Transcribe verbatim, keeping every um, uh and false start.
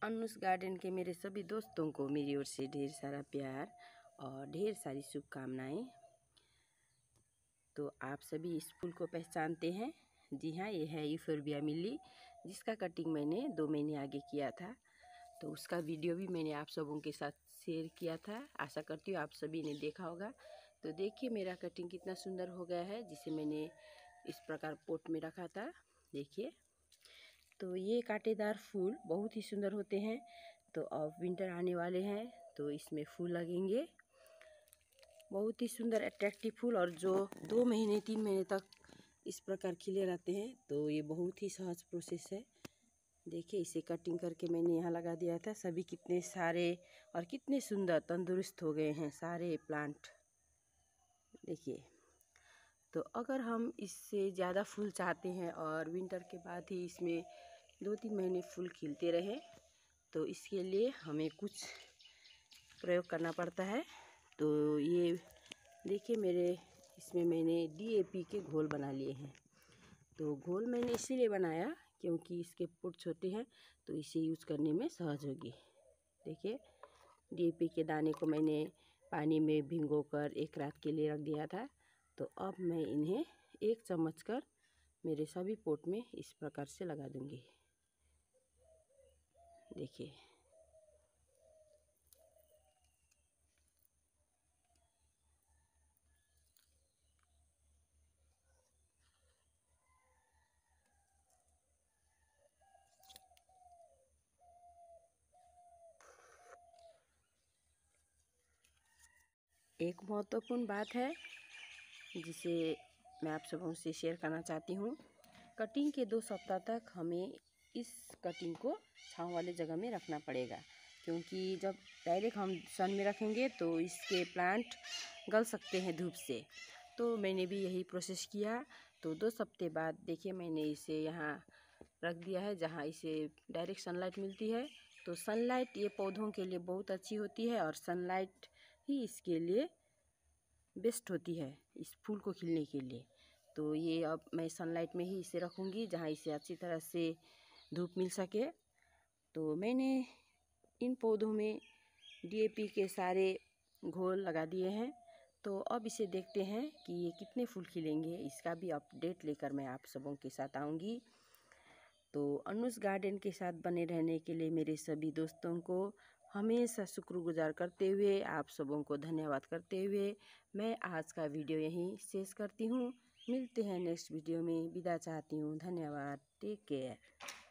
अनुस garden के मेरे सभी दोस्तों को मेरी ओर से ढेर सारा प्यार और ढेर सारी शुभकामनाएं। तो आप सभी इस फूल को पहचानते हैं। जी हाँ, ये है यूफोर्बिया मिली, जिसका कटिंग मैंने दो महीने आगे किया था। तो उसका वीडियो भी मैंने आप सबों के साथ शेयर किया था। आशा करती हूँ आप सभी ने देखा होगा। तो देखिए मेरा कटिंग कितना सुंदर हो गया है, जिसे मैंने इस प्रकार पोट में रखा था। देखिए, तो ये कांटेदार फूल बहुत ही सुंदर होते हैं। तो अब विंटर आने वाले हैं, तो इसमें फूल लगेंगे बहुत ही सुंदर अट्रैक्टिव फूल, और जो दो महीने तीन महीने तक इस प्रकार खिले रहते हैं। तो ये बहुत ही सहज प्रोसेस है। देखिए, इसे कटिंग करके मैंने यहाँ लगा दिया था। सभी कितने सारे और कितने सुंदर तंदुरुस्त हो गए हैं सारे प्लांट। देखिए, तो अगर हम इससे ज़्यादा फूल चाहते हैं और विंटर के बाद ही इसमें दो तीन महीने फूल खिलते रहे, तो इसके लिए हमें कुछ प्रयोग करना पड़ता है। तो ये देखिए, मेरे इसमें मैंने डी ए पी के घोल बना लिए हैं। तो घोल मैंने इसीलिए बनाया क्योंकि इसके पुट छोटे हैं, तो इसे यूज़ करने में सहज होगी। देखिए, डी ए पी के दाने को मैंने पानी में भिगोकर एक रात के लिए रख दिया था। तो अब मैं इन्हें एक चम्मच कर मेरे सभी पोट में इस प्रकार से लगा दूंगी। देखिए, एक महत्वपूर्ण बात है जिसे मैं आप सबों से शेयर करना चाहती हूँ। कटिंग के दो सप्ताह तक हमें इस कटिंग को छांव वाले जगह में रखना पड़ेगा, क्योंकि जब डायरेक्ट हम सन में रखेंगे तो इसके प्लांट गल सकते हैं धूप से। तो मैंने भी यही प्रोसेस किया। तो दो सप्ताह बाद देखिए, मैंने इसे यहाँ रख दिया है जहाँ इसे डायरेक्ट सनलाइट मिलती है। तो सनलाइट ये पौधों के लिए बहुत अच्छी होती है, और सनलाइट ही इसके लिए बेस्ट होती है इस फूल को खिलने के लिए। तो ये अब मैं सनलाइट में ही इसे रखूँगी जहाँ इसे अच्छी तरह से धूप मिल सके। तो मैंने इन पौधों में डी ए पी के सारे घोल लगा दिए हैं। तो अब इसे देखते हैं कि ये कितने फूल खिलेंगे। इसका भी अपडेट लेकर मैं आप सबों के साथ आऊँगी। तो अनुस गार्डन के साथ बने रहने के लिए मेरे सभी दोस्तों को हमेशा शुक्रगुजार करते हुए, आप सबों को धन्यवाद करते हुए मैं आज का वीडियो यहीं शेष करती हूँ। मिलते हैं नेक्स्ट वीडियो में। विदा चाहती हूँ। धन्यवाद। Take care.